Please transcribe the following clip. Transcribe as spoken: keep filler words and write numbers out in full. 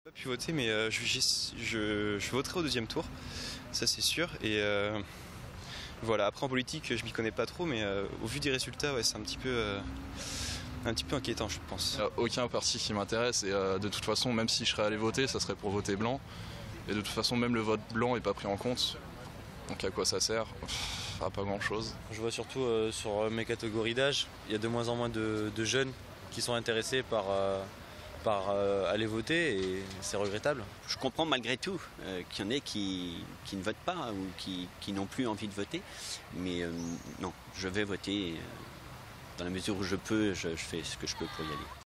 Pas pu voter, mais euh, je, je, je voterai au deuxième tour, ça c'est sûr. Et euh, voilà, après en politique, je m'y connais pas trop, mais euh, au vu des résultats, ouais, c'est un petit peu, euh, un petit peu inquiétant, je pense. Il n'y a aucun parti qui m'intéresse et euh, de toute façon, même si je serais allé voter, ça serait pour voter blanc. Et de toute façon, même le vote blanc n'est pas pris en compte. Donc à quoi ça sert? Pff, à pas grand chose. Je vois surtout euh, sur mes catégories d'âge, il y a de moins en moins de, de jeunes qui sont intéressés par, euh, par euh, aller voter et c'est regrettable. Je comprends malgré tout euh, qu'il y en ait qui, qui ne votent pas ou qui, qui n'ont plus envie de voter. Mais euh, non, je vais voter. Euh, dans la mesure où je peux, je, je fais ce que je peux pour y aller.